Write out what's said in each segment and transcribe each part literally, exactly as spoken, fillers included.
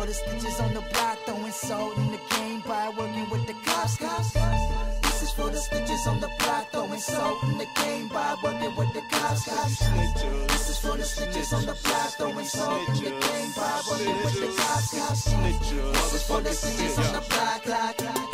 the snitches on the block, throwing salt in the game by working with the cops. cops. This is for the snitches on the block, throwing salt in the game by working with the cops. cops. This is for the snitches on the block, throwing salt in the game by working with the cops. cops. This is for the snitches on the block, block, block.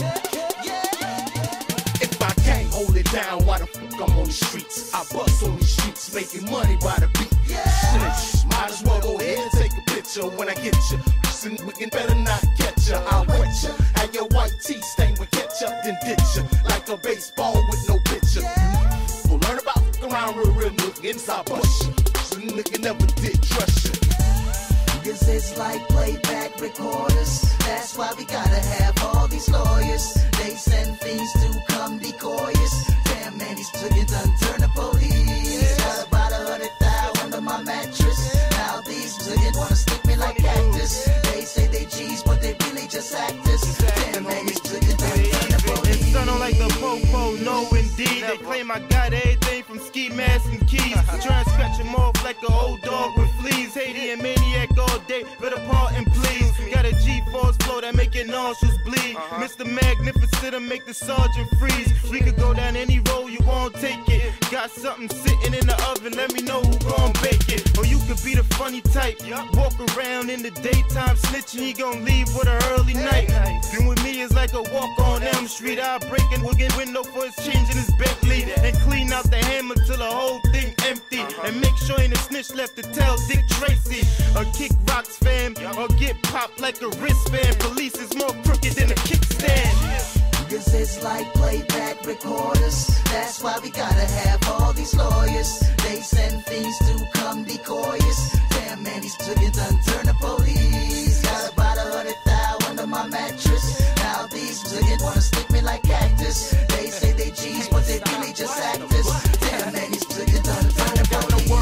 If I can't hold it down, why the fuck I'm on the streets? I bust on these streets, making money by the beat. Snitch, might as well go ahead and take a picture when I get you. We can better not catch ya, I'll wet ya. And your white tee stained with ketchup, then ditch ya like a baseball with no pitcher. We'll learn about fuck around real, real nigga inside bush ya. So nigga never did trust ya. Cause it's like playback recorders. That's why we gotta have all these lawyers. They send fiends to come decoy us. Damn man, these chickens done turn the police. Got about a hundred thousand under my mattress. Now these chickens wanna stick me like cactus. They say they G's, but they really just actors. Damn man, these chickens done turn the police. It's sounding like the popo, no indeed. They claim I got everything from ski masks and keys. Trying to scratch them off like an old dog with fleas. Haiti and maniac all day, better pardon please. Got a G-force flow that make your nostrils bleed. uh-huh. Mister Magnificent to make the sergeant freeze. We could go down any road, you won't take it. Got something sitting in the oven, let me know who gon' bake it. Or you could be the funny type, walk around in the daytime snitching, he gon' leave with an early night. Been with me is like a walk on Elm Street. I'll break and we'll get window for his change in his Bentley. And clean out the hammer till the whole thing empty. And make sure ain't a snitch left to tell Dick Tracy. Or kick rocks fam, or get popped like a wristband. Police is more crooked than a kickstand. Cause it's like playback recorders. That's why we gotta have all these lawyers. They send fiends to come decoy us. Damn man, these chickens done turn the police. Got about a hundred thousand under my mattress. Now these chickens wanna stick me like cactus. They say they G's, but they really just actors. Damn man, these chickens done turn the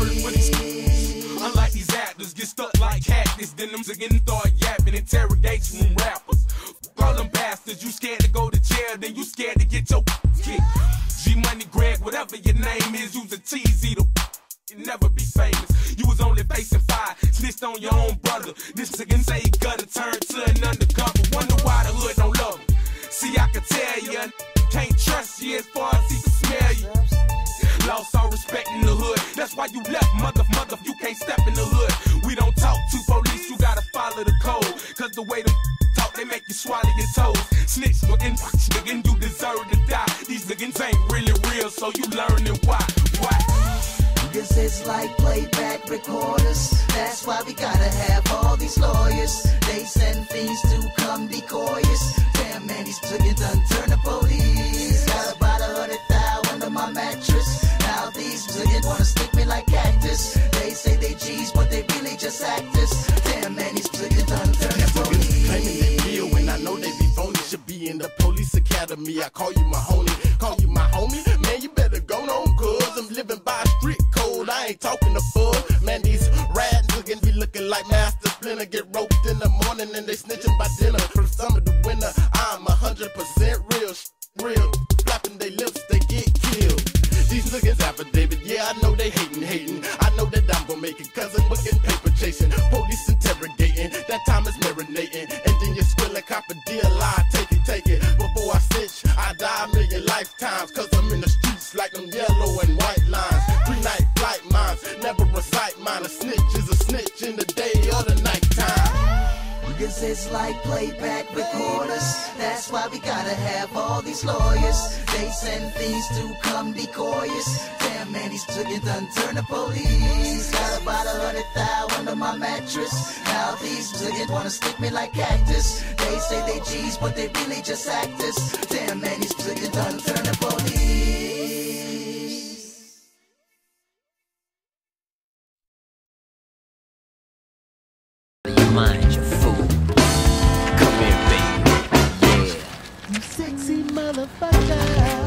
police. Unlike these actors, get stuck like cactus. Then them chickens start yapping, interrogation from rappers. All them bastards, you scared to go to jail, then you scared to get your kicked. G-Money, Greg, whatever your name is, use a T-Z to you never be famous. You was only facing fire, snitched on your own brother. This nigga say he gonna turn to an undercover. Wonder why the hood don't love him. See, I can tell you, can't trust you as far as he can smell you. Lost all respect in the hood, that's why you left, mother, mother, you can't step in the hood. We don't talk to police, you gotta follow the code. Cause the way them talk, they make you swallow your toes. Snitch looking, nigga, you deserve to die. These niggas ain't really real, so you learning why, why? Cause it's like playback recorders. That's why we gotta have all these lawyers. They send fiends to come decoy us. Damn man, these chickens done turn the police. Got about a hundred thousand under my mattress. Now these chickens wanna stick me like cactus. They say they G's, but they really just actors. Damn man, these chickens done turn the police. Claiming they real when I know they be phony. Should be in the police academy. I call you my homie, call you my homie. Man, you better go on, cause I'm living by a strict code. I ain't talking to fun. Man, these rats looking be looking like Master Splinter. Get roped in the morning and they snitching by dinner. From summer to winter, I'm a hundred percent real, real. Flapping they lips, they get killed. These niggas affidavit, yeah, I know they hating, hating. I know that I'm gonna make it, cause I'm booking paper chasing. Police interrogating, that time is marinating. And then you squill a cop a deal, I take it, take it. Before I snitch, I die a million lifetimes. Cause I'm in the streets like them yellow and white lines. Three night flight mines, never recite mine. A snitch is a snitch in the day or the nighttime. Cause it's like playback recorders. That's why we gotta have all these lawyers. They send fiends to come decoy us. Damn man, these chickens done turn the police. Got about a hundred thousand under my mattress. Now these chickens wanna stick me like cactus. They say they G's, but they really just actors. Damn man, these chickens done turn the police. Your mind, you fool. Come here, baby. Yeah. You sexy motherfucker.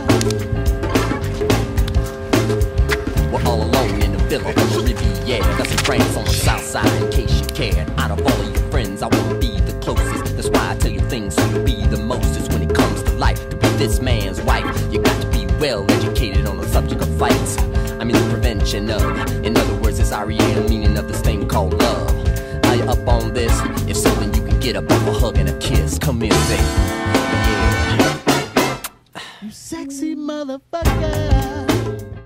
We're all alone in the villa on the Riviera. Got some friends on the south side in case you cared. Out of all of your friends, I wanna be the closest. That's why I tell you things so you be the mostest. When it comes to life, to be this man's wife, you got to be well educated on the subject of fights. I mean the prevention of. In other words, it's R E A, the meaning of this thing called love. Are you up on this? If so, then you can get a bump, a hug, and a kiss. Come here, baby. Yeah. You sexy motherfucker.